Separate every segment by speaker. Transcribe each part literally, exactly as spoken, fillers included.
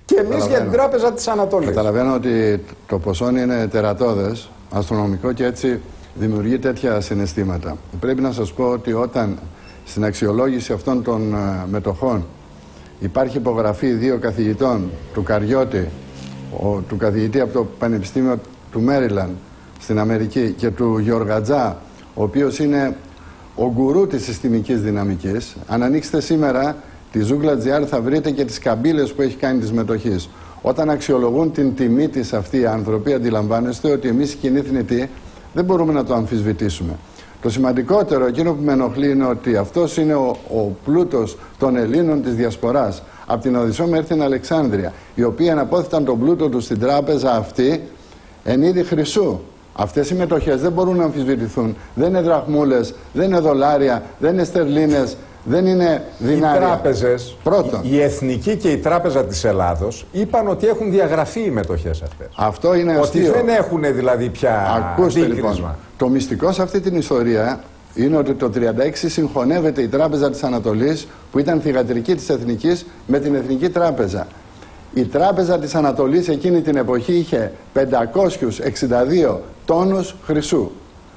Speaker 1: Και εμείς για την Τράπεζα της Ανατολής.
Speaker 2: Καταλαβαίνω ότι το ποσό είναι τερατώδες, αστρονομικό, και έτσι δημιουργεί τέτοια συναισθήματα. Πρέπει να σας πω ότι όταν στην αξιολόγηση αυτών των uh, μετοχών υπάρχει υπογραφή δύο καθηγητών, του Καριώτη, ο, του καθηγητή από το Πανεπιστήμιο του Μέριλαντ στην Αμερική, και του Γεωργατζά, ο οποίος είναι ο γκουρού της συστημικής δυναμικής. Αν ανοίξετε σήμερα τη Ζούγκλα τζι άρ θα βρείτε και τις καμπύλες που έχει κάνει της μετοχής. Όταν αξιολογούν την τιμή της αυτοί οι άνθρωποι, αντιλαμβάνεστε ότι εμείς οι κοινοί θνητοί δεν μπορούμε να το αμφισβητήσουμε. Το σημαντικότερο, εκείνο που με ενοχλεί, είναι ότι αυτός είναι ο, ο πλούτος των Ελλήνων της Διασποράς. Από την Οδυσσό μέχρι την Αλεξάνδρεια, οι οποίοι αναπόθηκαν τον πλούτο τους στην τράπεζα αυτή εν είδη χρυσού. Αυτές οι μετοχές δεν μπορούν να αμφισβητηθούν. Δεν είναι δραχμούλες, δεν είναι δολάρια, δεν είναι στερλίνες, δεν είναι δινάρια.
Speaker 1: Οι τράπεζες,
Speaker 2: Πρώτον,
Speaker 1: η Εθνική και η Τράπεζα της Ελλάδος είπαν ότι έχουν διαγραφεί οι μετοχές αυτές.
Speaker 2: Αυτό είναι αστείο.
Speaker 1: Ότι δεν έχουν δηλαδή πια
Speaker 2: Ακούστε
Speaker 1: δίκρισμα.
Speaker 2: Λοιπόν, το μυστικό σε αυτή την ιστορία είναι ότι το τριάντα έξι συγχωνεύεται η Τράπεζα της Ανατολής, που ήταν θυγατρική της Εθνικής, με την Εθνική Τράπεζα. Η Τράπεζα της Ανατολής εκείνη την εποχή είχε πεντακόσιους εξήντα δύο τόνους χρυσού.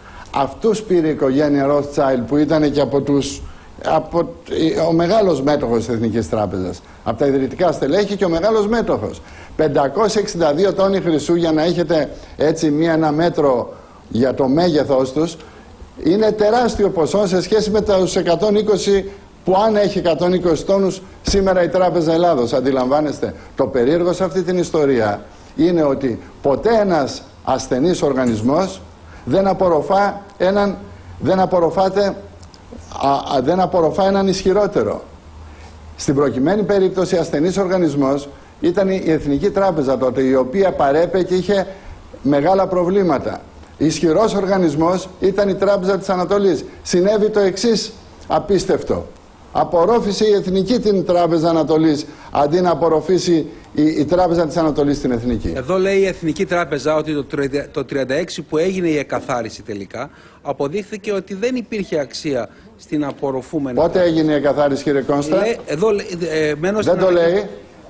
Speaker 2: Αυτούς πήρε η οικογένεια Rothschild, που ήταν και από τους, από, ο μεγάλος μέτοχος της Εθνικής Τράπεζας. Από τα ιδρυτικά στελέχη και ο μεγάλος μέτοχος. πεντακόσιοι εξήντα δύο τόνοι χρυσού, για να έχετε έτσι μία, ένα μέτρο για το μέγεθός τους, είναι τεράστιο ποσό σε σχέση με τους εκατόν είκοσι που αν έχει εκατόν είκοσι τόνους σήμερα η Τράπεζα Ελλάδος. Αντιλαμβάνεστε, το περίεργο σε αυτή την ιστορία είναι ότι ποτέ ένας ασθενής οργανισμός δεν απορροφά έναν, δεν απορροφάται, α, α, δεν απορροφά έναν ισχυρότερο. Στην προκειμένη περίπτωση ασθενής οργανισμός ήταν η Εθνική Τράπεζα τότε, η οποία παρέπε και είχε μεγάλα προβλήματα. Ισχυρός οργανισμός ήταν η Τράπεζα της Ανατολής. Συνέβη το εξής απίστευτο. Απορρόφησε η Εθνική την Τράπεζα Ανατολής, αντί να απορροφήσει η, η Τράπεζα της Ανατολής την Εθνική.
Speaker 3: Εδώ λέει η Εθνική Τράπεζα ότι το, το τριάντα έξι που έγινε η εκαθάριση τελικά, αποδείχθηκε ότι δεν υπήρχε αξία στην απορροφούμενη.
Speaker 2: Πότε έγινε η εκαθάριση, κύριε Κόνστα?
Speaker 3: Λέει, εδώ, ε, μένω
Speaker 2: δεν το λέει.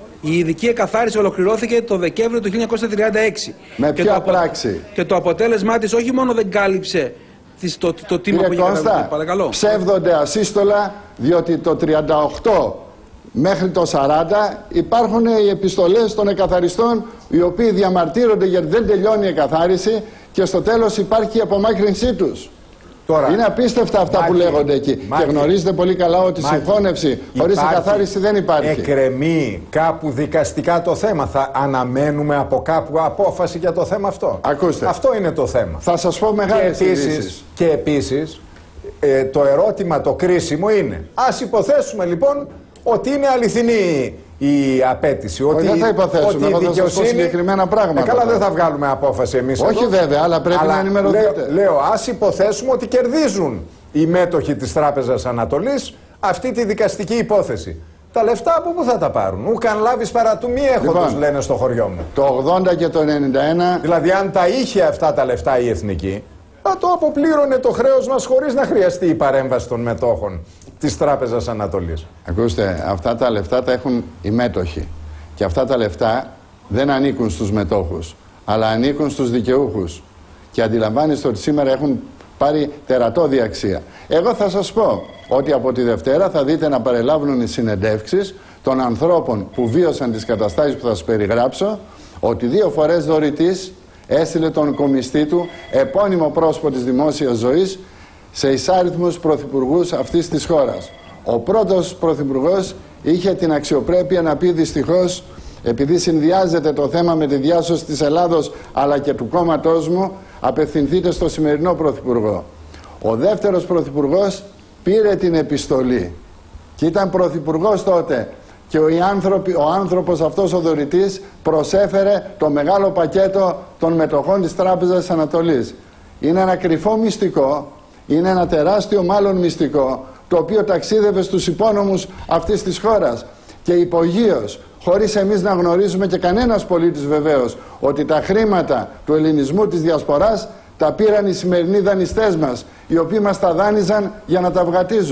Speaker 3: Η ειδική εκαθάριση ολοκληρώθηκε το Δεκέμβριο του χίλια εννιακόσια τριάντα έξι.
Speaker 2: Με
Speaker 3: και
Speaker 2: ποια
Speaker 3: το,
Speaker 2: πράξη?
Speaker 3: Και το αποτέλεσμά της όχι μόνο δεν κάλυψε το, το, το τίμημα που είχε καταβάλει. Παρακαλώ.
Speaker 2: Ψεύδονται ασύστολα, διότι το τριάντα οκτώ μέχρι το σαράντα υπάρχουν οι επιστολές των εκαθαριστών, οι οποίοι διαμαρτύρονται γιατί δεν τελειώνει η εκαθάριση και στο τέλος υπάρχει η απομάκρυνσή τους. Τώρα, είναι απίστευτα αυτά Μάκη, που λέγονται εκεί. Μάκη, και γνωρίζετε πολύ καλά ότι Μάκη, συμφώνευση χωρίς εκαθάριση δεν υπάρχει.
Speaker 1: Εκκρεμεί κάπου δικαστικά το θέμα. Θα αναμένουμε από κάπου απόφαση για το θέμα αυτό.
Speaker 2: Ακούστε.
Speaker 1: Αυτό είναι το θέμα.
Speaker 2: Θα σας πω μεγάλες ειδήσεις.
Speaker 1: Και επίσης ε, το ερώτημα το κρίσιμο είναι, ας υποθέσουμε λοιπόν ότι είναι αληθινή η απέτηση.
Speaker 2: Όχι,
Speaker 1: ότι,
Speaker 2: δεν θα υποθέσουμε,
Speaker 1: ότι
Speaker 2: θα σας πω συγκεκριμένα πράγματα.
Speaker 1: Ε, καλά, δεν θα βγάλουμε απόφαση εμείς.
Speaker 2: Όχι εδώ, βέβαια, αλλά πρέπει αλλά να ενημερωθείτε.
Speaker 1: Λέω, λέω, ας υποθέσουμε ότι κερδίζουν οι μέτοχοι της Τράπεζας Ανατολής αυτή τη δικαστική υπόθεση. Τα λεφτά από πού θα τα πάρουν? Ου καν λάβεις παρά του μη έχοντος, λοιπόν, λένε στο χωριό μου.
Speaker 2: Το ογδόντα και το ενενήντα ένα...
Speaker 1: Δηλαδή αν τα είχε αυτά τα λεφτά η Εθνική, θα το αποπλήρωνε το χρέος μας χωρίς να χρειαστεί η παρέμβαση των μετόχων της Τράπεζας Ανατολής.
Speaker 2: Ακούστε, αυτά τα λεφτά τα έχουν οι μέτοχοι. Και αυτά τα λεφτά δεν ανήκουν στους μετόχους, αλλά ανήκουν στους δικαιούχους. Και αντιλαμβάνεστε ότι σήμερα έχουν πάρει τερατώδη αξία. Εγώ θα σας πω ότι από τη Δευτέρα θα δείτε να παρελάβουν οι συνεντεύξεις των ανθρώπων που βίωσαν τις καταστάσεις που θα σας περιγράψω, ότι δύο φορές δωρητής έστειλε τον κομιστή του, επώνυμο πρόσωπο της δημόσιας ζωής, σε εισάριθμους πρωθυπουργούς αυτής της χώρας. Ο πρώτος πρωθυπουργός είχε την αξιοπρέπεια να πει δυστυχώς, επειδή συνδυάζεται το θέμα με τη διάσωση της Ελλάδος αλλά και του κόμματός μου, απευθυνθείτε στο σημερινό πρωθυπουργό. Ο δεύτερος πρωθυπουργός πήρε την επιστολή και ήταν πρωθυπουργός τότε και ο, άνθρωποι, ο άνθρωπος αυτός ο δωρητής προσέφερε το μεγάλο πακέτο των μετοχών της Τράπεζας Ανατολής. Είναι ένα κρυφό μυστικό, είναι ένα τεράστιο μάλλον μυστικό, το οποίο ταξίδευε στους υπόνομους αυτής της χώρας και υπογείως, χωρίς εμείς να γνωρίζουμε και κανένας πολίτης βεβαίως, ότι τα χρήματα του ελληνισμού της διασποράς τα πήραν οι σημερινοί δανειστές μας, οι οποίοι μας τα δάνειζαν για να τα βγατίζουν.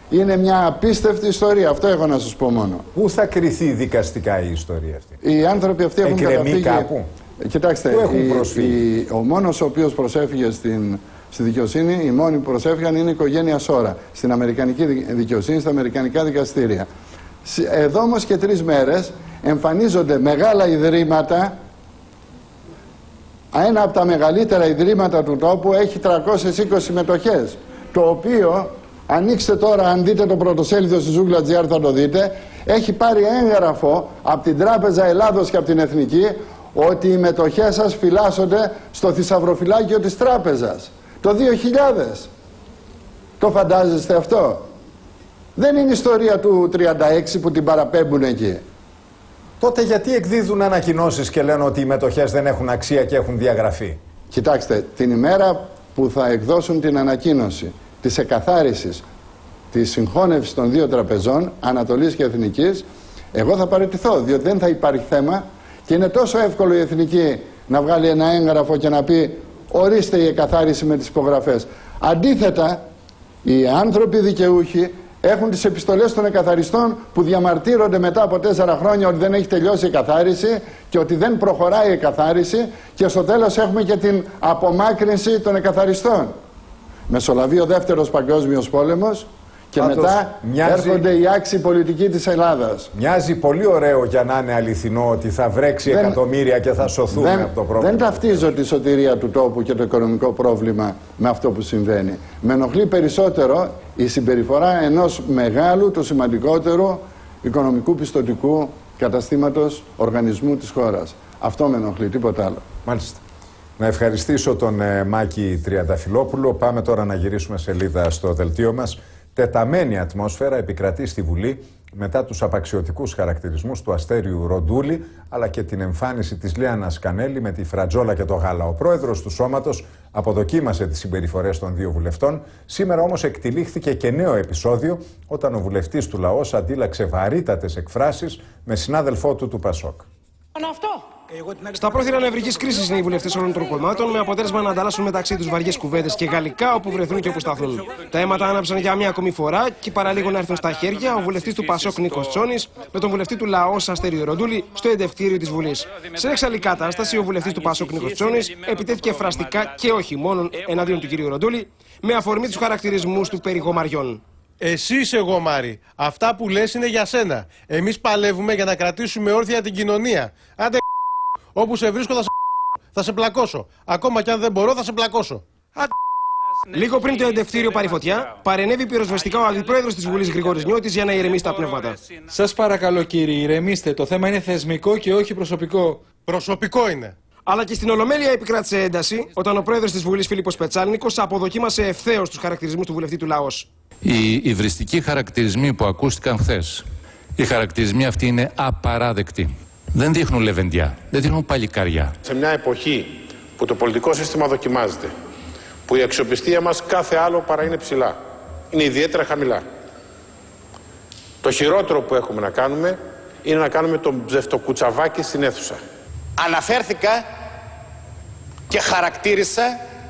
Speaker 2: Είναι μια απίστευτη ιστορία. Αυτό έχω να σας πω μόνο.
Speaker 1: Πού θα κριθεί δικαστικά η ιστορία αυτή?
Speaker 2: Οι άνθρωποι αυτοί έχουν καταφύγει
Speaker 1: κάπου.
Speaker 2: Κοιτάξτε, η, η, ο μόνος ο οποίος προσέφυγε στην, στη δικαιοσύνη, οι μόνοι που προσέφυγαν είναι η οικογένεια Σόρα, στην αμερικανική δικαιοσύνη, στα αμερικανικά δικαστήρια. Εδώ όμως και τρεις μέρες εμφανίζονται μεγάλα ιδρύματα. Ένα από τα μεγαλύτερα ιδρύματα του τόπου έχει τριακόσιες είκοσι μετοχές, το οποίο, ανοίξτε τώρα, αν δείτε το πρωτοσέλιδο στη Ζούγκλα τζι αρ θα το δείτε, έχει πάρει έγγραφο από την Τράπεζα Ελλάδος και από την Εθνική ότι οι μετοχές σας φυλάσσονται στο θησαυροφυλάκιο της τράπεζας το δύο χιλιάδες. Το φαντάζεστε αυτό? Δεν είναι ιστορία του τριάντα έξι που την παραπέμπουν εκεί.
Speaker 1: Τότε γιατί εκδίδουν ανακοινώσεις και λένε ότι οι μετοχές δεν έχουν αξία και έχουν διαγραφεί?
Speaker 2: Κοιτάξτε, την ημέρα που θα εκδώσουν την ανακοίνωση της εκαθάρισης της συγχώνευσης των δύο τραπεζών, Ανατολής και Εθνικής, εγώ θα παραιτηθώ, διότι δεν θα υπάρχει θέμα και είναι τόσο εύκολο η Εθνική να βγάλει ένα έγγραφο και να πει ορίστε η εκαθάριση με τις υπογραφές. Αντίθετα, οι άνθρωποι δικαιούχοι έχουν τις επιστολές των εκαθαριστών που διαμαρτύρονται μετά από τέσσερα χρόνια ότι δεν έχει τελειώσει η εκαθάριση και ότι δεν προχωράει η εκαθάριση, και στο τέλος έχουμε και την απομάκρυνση των εκαθαριστών. Μεσολαβεί ο δεύτερος παγκόσμιος πόλεμος και Άτος, μετά μοιάζει... έρχονται οι άξιοι πολιτικοί της Ελλάδας.
Speaker 1: Μοιάζει πολύ ωραίο για να είναι αληθινό ότι θα βρέξει δεν... εκατομμύρια και θα σωθούμε
Speaker 2: δεν...
Speaker 1: από το πρόβλημα.
Speaker 2: Δεν ταυτίζω τη σωτηρία του τόπου και το οικονομικό πρόβλημα με αυτό που συμβαίνει. Με ενοχλεί περισσότερο η συμπεριφορά ενός μεγάλου, το σημαντικότερου οικονομικού πιστωτικού καταστήματος οργανισμού της χώρας. Αυτό με ενοχλεί, τίποτα άλλο.
Speaker 1: Μάλιστα. Να ευχαριστήσω τον ε, Μάκη Τριανταφυλόπουλο. Πάμε τώρα να γυρίσουμε σελίδα στο δελτίο μας. Τεταμένη ατμόσφαιρα επικρατεί στη Βουλή μετά τους απαξιωτικούς χαρακτηρισμούς του Αστέριου Ροντούλη, αλλά και την εμφάνιση της Λίανας Κανέλη με τη φρατζόλα και το γάλα. Ο πρόεδρος του σώματος αποδοκίμασε τις συμπεριφορές των δύο βουλευτών. Σήμερα όμως εκτυλίχθηκε και νέο επεισόδιο, όταν ο βουλευτής του Λαός αντίλαξε βαρύτατες εκφράσεις με συνάδελφό του του Πασόκ.
Speaker 4: Αυτό. Στα πρόθυρα νευρικής κρίσης είναι οι βουλευτές όλων των κομμάτων, με αποτέλεσμα να ανταλλάσσουν μεταξύ τους βαριές κουβέντες και γαλλικά όπου βρεθούν και όπου σταθούν. Τα αίματα άναψαν για μια ακόμη φορά και παραλίγο να έρθουν στα χέρια ο βουλευτής του Πασόκ Νίκος Τσόνης με τον βουλευτή του Λαός Αστέριο Ροντούλη στο εντευτήριο της Βουλής. Σε εξαλλή κατάσταση, ο βουλευτής του Πασόκ Νίκος Τσόνης επιτέθηκε φραστικά και όχι μόνον εναντίον του κ. Ροντούλη, με αφορμή τους χαρακτηρισμούς του περί γομαριών.
Speaker 5: Εσύ είσαι γομάρι. Αυτά που λες είναι για σένα. Εμείς παλεύουμε για να κρατήσουμε όρθια την κοινωνία. Άντε, όπου σε βρίσκω θα σε, θα σε πλακώσω. Ακόμα κι αν δεν μπορώ θα σε πλακώσω. Άντε.
Speaker 4: Λίγο πριν το εντευτήριο πάρει φωτιά, παρενέβη πυροσβεστικά ο αντιπρόεδρος της Βουλής Γρηγόρης Νιώτης για να ηρεμήσει τα πνεύματα.
Speaker 6: Σας παρακαλώ κύριοι, ηρεμήστε. Το θέμα είναι θεσμικό και όχι προσωπικό.
Speaker 5: Προσωπικό είναι.
Speaker 4: Αλλά και στην Ολομέλεια επικράτησε ένταση όταν ο πρόεδρος της Βουλής Φίλιππος Πετσάλνικος αποδοκίμασε ευθέως τους χαρακτηρισμούς του βουλευτή του Λαός.
Speaker 7: Οι υβριστικοί χαρακτηρισμοί που ακούστηκαν χθες, οι χαρακτηρισμοί αυτοί είναι απαράδεκτοι. Δεν δείχνουν λεβεντιά, δεν δείχνουν παλικάρια.
Speaker 8: Σε μια εποχή που το πολιτικό σύστημα δοκιμάζεται, που η αξιοπιστία μας κάθε άλλο παρά είναι ψηλά, είναι ιδιαίτερα χαμηλά, το χειρότερο που έχουμε να κάνουμε είναι να κάνουμε τον ψευτοκουτσαβάκι στην αίθουσα.
Speaker 9: Αναφέρθηκα και χαρακτήρισα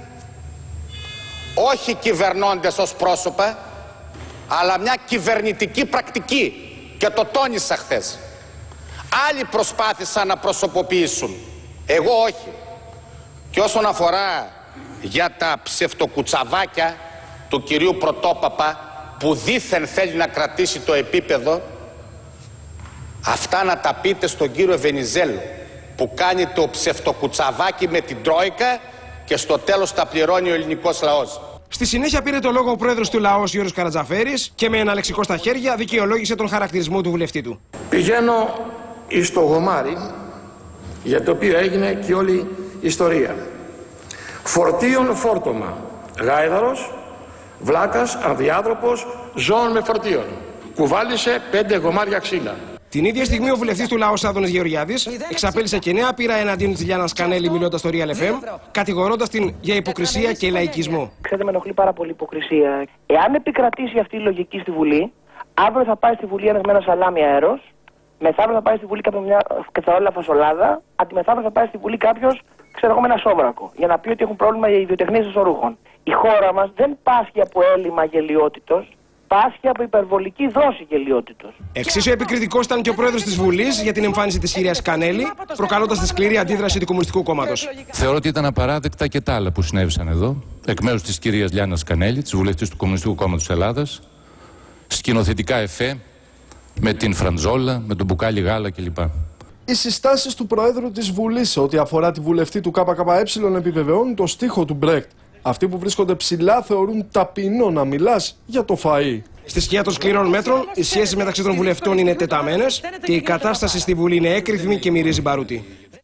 Speaker 9: όχι κυβερνώντες ως πρόσωπα, αλλά μια κυβερνητική πρακτική, και το τόνισα χθες. Άλλοι προσπάθησαν να προσωποποιήσουν, εγώ όχι. Και όσον αφορά για τα ψευτοκουτσαβάκια του κυρίου Πρωτόπαπα, που δήθεν θέλει να κρατήσει το επίπεδο, αυτά να τα πείτε στον κύριο Βενιζέλο, που κάνει το ψευτοκουτσαβάκι με την Τρόικα και στο τέλος τα πληρώνει ο ελληνικός λαός.
Speaker 4: Στη συνέχεια πήρε το λόγο ο πρόεδρος του Λαός Γιώργος Καρατζαφέρης και με ένα λεξικό στα χέρια δικαιολόγησε τον χαρακτηρισμό του βουλευτή του.
Speaker 10: Πηγαίνω εις το γομάρι, για το οποίο έγινε και όλη η ιστορία. Φορτίον φόρτωμα, γάιδαρος, βλάκας, ανδιάνθρωπος, ζώων με φορτίον. Κουβάλισε πέντε γομάρια ξύλα.
Speaker 4: Την ίδια στιγμή ο βουλευτής του Λαός Άδωνης Γεωργιάδης εξαπέλυσε και νέα πείρα εναντίον της Λιάννας Κανέλη μιλώντας στο Real εφ εμ, κατηγορώντας την για υποκρισία και λαϊκισμό.
Speaker 11: Ξέρετε, με ενοχλεί πάρα πολύ η υποκρισία. Εάν επικρατήσει αυτή η λογική στη Βουλή, αύριο θα πάει στη Βουλή ένας με ένα σαλάμι αέρος, μεθαύριο θα πάει στη Βουλή κάποιο μια κεφαλόλα φασολάδα, αντιμεθαύριο θα πάει στη Βουλή κάποιος, ξέρω εγώ, με ένα σόβρακο, για να πει ότι έχουν πρόβλημα οι ιδιοτεχνίες των ρούχων. Η χώρα μας δεν πάσχει από έλλειμμα γελιότητος, πάσχει από υπερβολική δόση γελοιότητος.
Speaker 4: Εξίσου επικριτικός ήταν και ο πρόεδρος της Βουλής για την εμφάνιση της κυρίας Κανέλη, προκαλώντας τη σκληρή αντίδραση του Κομμουνιστικού Κόμματος.
Speaker 7: Θεωρώ ότι ήταν απαράδεκτα και τα άλλα που συνέβησαν εδώ, εκ μέρους της κυρίας Λιάννας Κανέλη, της βουλευτής του Κομμουνιστικού Κόμματος Ελλάδας, σκηνοθετικά εφέ, με την φραντζόλα, με τον μπουκάλι γάλα κλπ.
Speaker 12: Οι συστάσεις του Προέδρου της Βουλής σε ό,τι αφορά τη βουλευτή του ΚΚΕ επιβεβαιώνουν το στίχο του Μπρέχτ. Αυτοί που βρίσκονται ψηλά θεωρούν ταπεινό να μιλάς για το φαΐ.
Speaker 4: Στη σκιά των σκληρών μέτρων, οι σχέσεις μεταξύ των βουλευτών είναι τεταμένες και η κατάσταση στη Βουλή είναι έκρηθμη και μυρίζει μπαρούτι.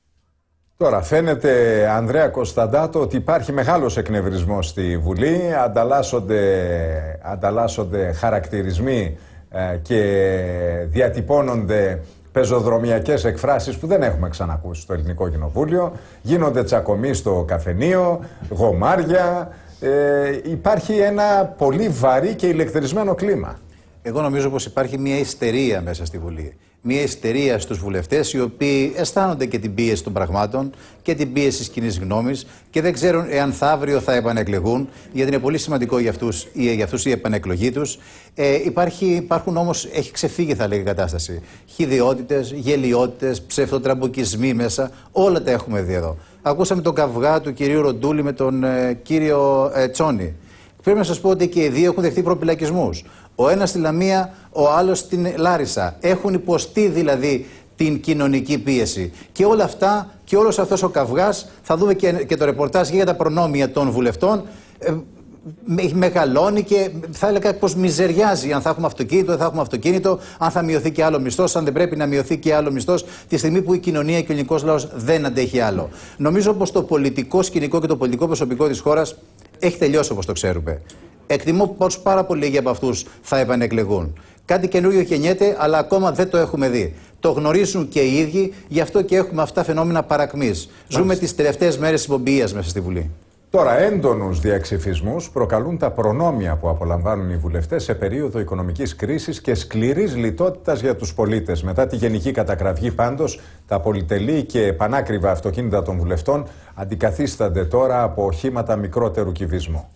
Speaker 1: Τώρα φαίνεται, Ανδρέα Κωνσταντάτο, ότι υπάρχει μεγάλος εκνευρισμός στη Βουλή, ανταλλάσσονται, ανταλλάσσονται χαρακτηρισμοί ε, και διατυπώνονται πεζοδρομιακές εκφράσεις που δεν έχουμε ξανακούσει στο Ελληνικό Κοινοβούλιο, γίνονται τσακωμοί στο καφενείο, γομάρια, ε, υπάρχει ένα πολύ βαρύ και ηλεκτρισμένο κλίμα.
Speaker 13: Εγώ νομίζω πως υπάρχει μια ιστερία μέσα στη Βουλή. Μια ιστερία στους βουλευτές οι οποίοι αισθάνονται και την πίεση των πραγμάτων και την πίεση της κοινής γνώμης και δεν ξέρουν εάν θα αύριο θα επανεκλεγούν, γιατί είναι πολύ σημαντικό για αυτούς, για αυτούς η επανεκλογή τους. Ε, υπάρχει, υπάρχουν όμως, έχει ξεφύγει θα λέγει η κατάσταση. Χυδιότητες, γελιότητες, ψευτοτραμπουκισμοί μέσα, όλα τα έχουμε δει εδώ. Ακούσαμε τον καυγά του κυρίου Ροντούλη με τον ε, κύριο ε, Τσόνη. Πρέπει να σας πω ότι και οι δύο έχουν δεχτεί προπυλακισμούς. Ο ένας στη Λαμία, ο άλλος στην Λάρισα. Έχουν υποστεί δηλαδή την κοινωνική πίεση. Και όλα αυτά και όλος αυτός ο καυγάς, θα δούμε και, και το ρεπορτάζ για τα προνόμια των βουλευτών, ε, μεγαλώνει και θα έλεγα πως μιζεριάζει αν θα έχουμε αυτοκίνητο, δεν θα έχουμε αυτοκίνητο, αν θα μειωθεί και άλλο μισθός, αν δεν πρέπει να μειωθεί και άλλο μισθός, τη στιγμή που η κοινωνία και ο ελληνικός λαός δεν αντέχει άλλο. Νομίζω πως το πολιτικό σκηνικό και το πολιτικό προσωπικό της χώρας έχει τελειώσει όπως το ξέρουμε. Εκτιμώ πως πάρα πολλοί λίγοι από αυτούς θα επανεκλεγούν. Κάτι καινούριο γεννιέται, αλλά ακόμα δεν το έχουμε δει. Το γνωρίζουν και οι ίδιοι, γι' αυτό και έχουμε αυτά φαινόμενα παρακμής. Ζούμε τις τελευταίες μέρες της υπομπιείας μέσα στη Βουλή.
Speaker 1: Τώρα, έντονους διαξυφισμούς προκαλούν τα προνόμια που απολαμβάνουν οι βουλευτές σε περίοδο οικονομικής κρίσης και σκληρής λιτότητας για τους πολίτες. Μετά τη γενική κατακραυγή, πάντως, τα πολυτελή και πανάκριβα αυτοκίνητα των βουλευτών αντικαθίστανται τώρα από οχήματα μικρότερου κυβισμού.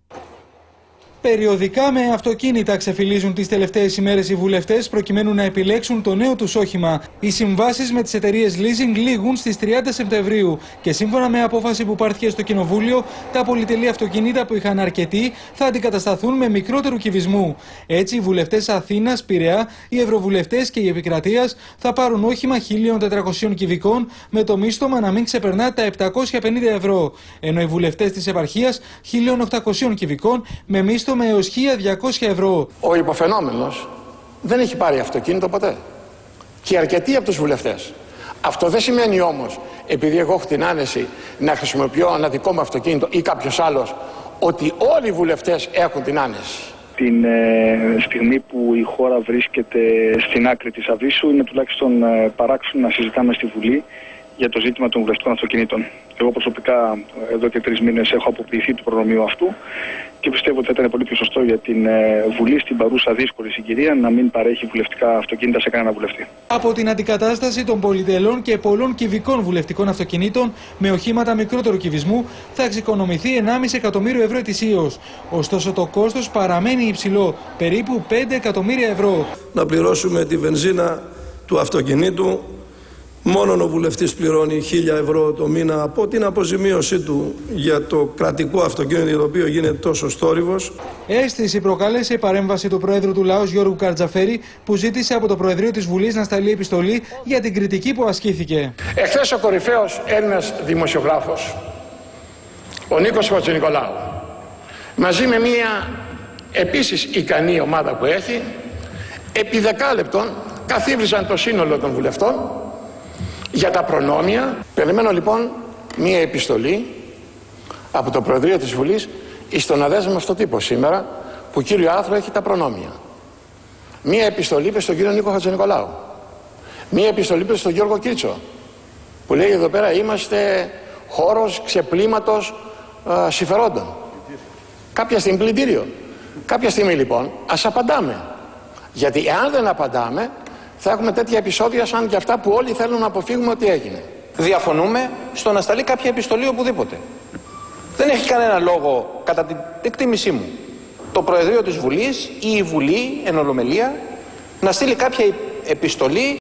Speaker 6: Περιοδικά με αυτοκίνητα ξεφυλίζουν τις τελευταίες ημέρες οι βουλευτές προκειμένου να επιλέξουν το νέο τους όχημα. Οι συμβάσεις με τις εταιρείες leasing λήγουν στις τριάντα Σεπτεμβρίου και σύμφωνα με απόφαση που πάρθηκε στο Κοινοβούλιο, τα πολυτελή αυτοκίνητα που είχαν αρκετοί θα αντικατασταθούν με μικρότερου κυβισμού. Έτσι, οι βουλευτές Αθήνας, Πειραιά, οι ευρωβουλευτές και η Επικρατείας θα πάρουν όχημα χίλια τετρακόσια κυβικών με το μίστομα να μην ξεπερνά τα επτακόσια πενήντα ευρώ, ενώ οι βουλευτές της επαρχίας χίλια οκτακόσια κυβικών με μίστομα με έως χίλια διακόσια ευρώ.
Speaker 10: Ο υποφαινόμενος δεν έχει πάρει αυτοκίνητο ποτέ. Και αρκετοί από τους βουλευτές. Αυτό δεν σημαίνει όμως, επειδή εγώ έχω την άνεση να χρησιμοποιώ ένα δικό μου αυτοκίνητο ή κάποιος άλλος, ότι όλοι οι βουλευτές έχουν την άνεση.
Speaker 14: Την ε, στιγμή που η χώρα βρίσκεται στην άκρη της αβύσσου, είναι τουλάχιστον ε, παράξενο να συζητάμε στη Βουλή για το ζήτημα των βουλευτικών αυτοκινήτων. Εγώ προσωπικά εδώ και τρεις μήνες έχω αποποιηθεί του προνομίου αυτού και πιστεύω ότι θα ήταν πολύ πιο σωστό για την Βουλή στην παρούσα δύσκολη συγκυρία να μην παρέχει βουλευτικά αυτοκίνητα σε κανένα βουλευτή.
Speaker 6: Από την αντικατάσταση των πολυτελών και πολλών κυβικών βουλευτικών αυτοκινήτων με οχήματα μικρότερου κυβισμού θα εξοικονομηθεί ενάμιση εκατομμύριο ευρώ ετησίως. Ωστόσο το κόστος παραμένει υψηλό, περίπου πέντε εκατομμύρια ευρώ.
Speaker 15: Να πληρώσουμε τη βενζίνα του αυτοκινήτου. Μόνον ο βουλευτής πληρώνει χίλια ευρώ το μήνα από την αποζημίωσή του για το κρατικό αυτοκίνητο, το οποίο γίνεται τόσο θόρυβος.
Speaker 6: Αίσθηση προκάλεσε η παρέμβαση του Προέδρου του Λαός Γιώργου Καρτζαφέρη, που ζήτησε από το Προεδρείο της Βουλής να σταλεί επιστολή για την κριτική που ασκήθηκε.
Speaker 10: Εχθές ο κορυφαίος Έλληνας δημοσιογράφος, ο Νίκος Χατζηνικολάου, μαζί με μια επίσης ικανή ομάδα που έχει, επί δεκάλεπτον καθίβριζαν το σύνολο των βουλευτών για τα προνόμια. Περιμένω λοιπόν μία επιστολή από το Προεδρείο της Βουλής στον αδέσμευτο τύπο σήμερα, που κύριο άρθρο έχει τα προνόμια. Μία επιστολή είπε στον κύριο Νίκο Χατζηνικολάου. Μία επιστολή είπε στον Γιώργο Κίτσο, που λέει εδώ πέρα είμαστε χώρος ξεπλήματος α, συμφερόντων. Κάποια στιγμή πλυντήριο. Κάποια στιγμή λοιπόν ας απαντάμε. Γιατί εάν δεν απαντάμε, θα έχουμε τέτοια επεισόδια σαν και αυτά που όλοι θέλουν να αποφύγουμε ότι έγινε.
Speaker 16: Διαφωνούμε στο να σταλεί κάποια επιστολή οπουδήποτε. Δεν έχει κανένα λόγο, κατά την εκτίμησή μου, το Προεδρείο της Βουλής ή η Βουλή εν ολομελία να στείλει κάποια επιστολή